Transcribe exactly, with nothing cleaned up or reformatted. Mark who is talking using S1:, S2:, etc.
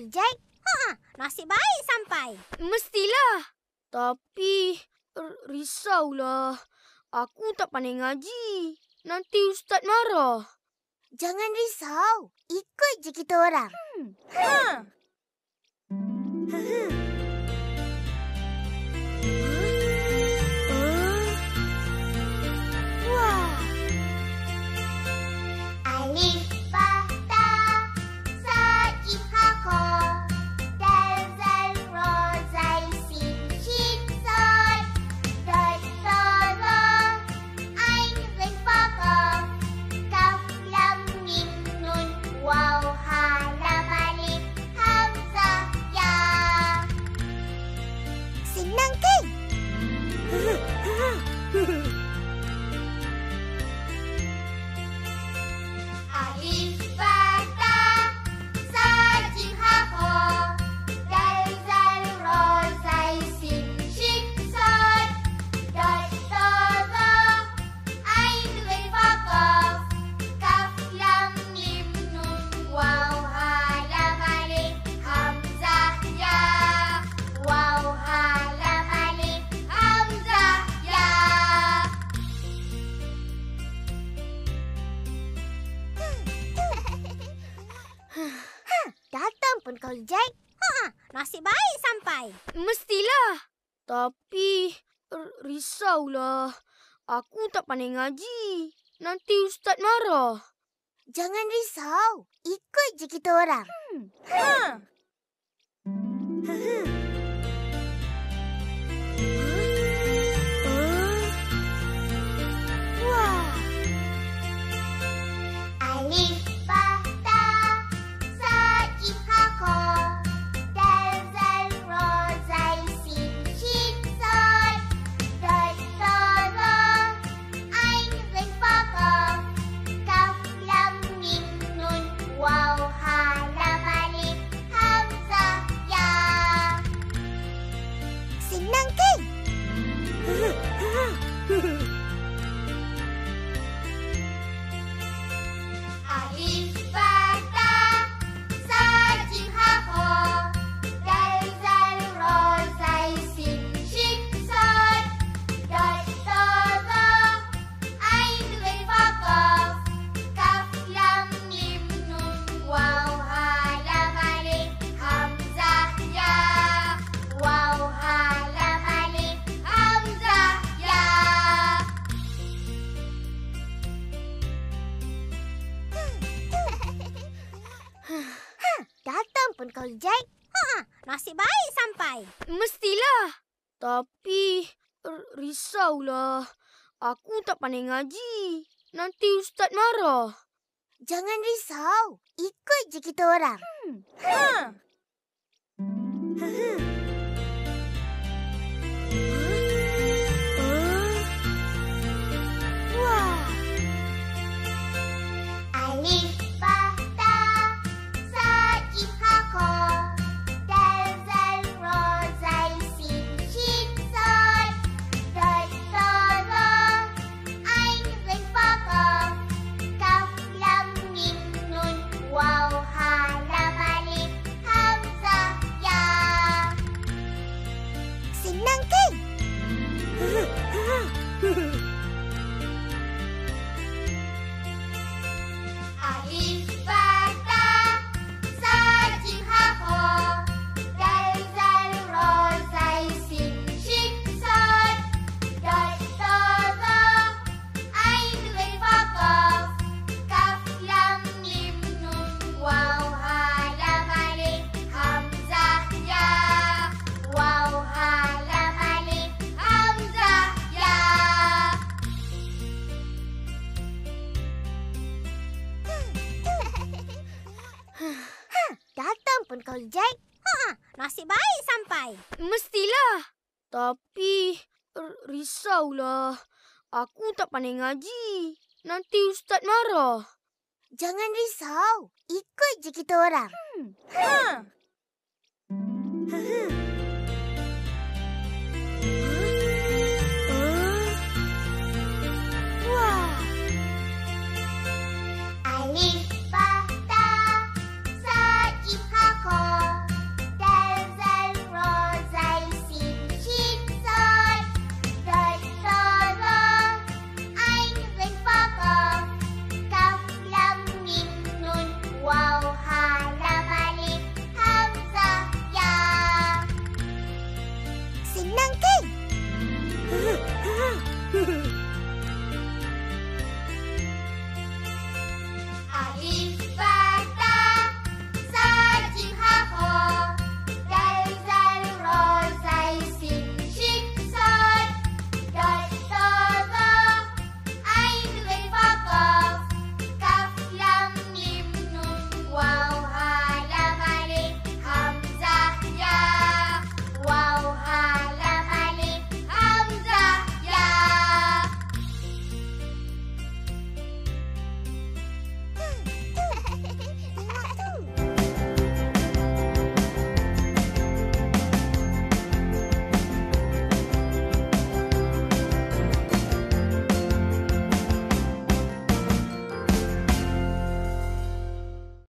S1: Jack? Ha, nasib baik sampai.
S2: Mestilah. Tapi risaulah. Aku tak pandai ngaji. Nanti Ustaz marah.
S1: Jangan risau. Ikut je kita orang. Hmm. Ha. Wah. Alif, ba, ta, sa, ji, ha, kho. Dal, zal, ro, zai, sin, shin, son. Dot, to, lo. Ain, rin, fa, qaf. Kaf, lam, mim, nun, waw, ha, lam, alif, hamzah, ya. Senang kan? Alif, ba, ta, sa, jim, ha, kho. Dal, zal, ro, zai, sin, shin, son. Dot, to, lo. Ain, rin, fa, qaf. Kaf, lam, mim, nun, waw, ha, lam, alif, hamzah, ya. Waw, ha, lam, alif, hamzah, ya. Datang pun kau, Jack. Ha, nasib baik sampai.
S2: Mestilah. Tapi risaulah. Aku tak pandai ngaji. Nanti Ustaz marah.
S1: Jangan risau. Ikut je kita orang. Hmm. Ha. Wah. Alif, ba, ta, sa, ji, ha, kho. Dal, zal, ro, zai, sin, shin, son. Dot, to, lo. Ain, rin, fa, qaf. Kaf, lam, mim, nun, waw, ha, lam, alif, hamzah, ya. Senang kan? Alif, ba, ta, sa, jim, ha, kho. Dal, zal, ro, zai, sin, shin, son. Dot, to, lo. Ain, rin, fa, qaf. Kaf, lam, mim, nun, waw, ha, lam, alif, hamzah, ya. Waw, ha, lam, alif, hamzah, ya. Datang pun kau, Jack. Ha, nasib baik sampai.
S2: Mestilah. Tapi risaulah. Aku tak pandai ngaji. Nanti Ustaz marah.
S1: Jangan risau. Ikut je kita orang. Hmm. Ha. Wah. Alif, ba, ta, sa, ji, ha, kho. Dal, zal, ro, zai, sin, shin, son. Dot, to, lo. Ain, rin, fa, qaf. Kaf, lam, mim, nun, waw, ha, lam, alif, hamzah, ya. Senang kan? Alif, ba, ta, sa, jim, ha, kho. Dal, zal, ro, zai, sin, shin, son. Dot, to, lo. Ain, rin, fa, qaf. Kaf, lam, mim, nun, waw, ha, lam, alif, hamzah, ya. Waw, ha, lam, alif, hamzah, ya. Datang pun kau, Jack. Ha, nasib baik sampai.
S2: Mestilah. Tapi risaulah. Aku tak pandai ngaji. Nanti Ustaz marah.
S1: Jangan risau. Ikut je kita orang. Hmm. Ha.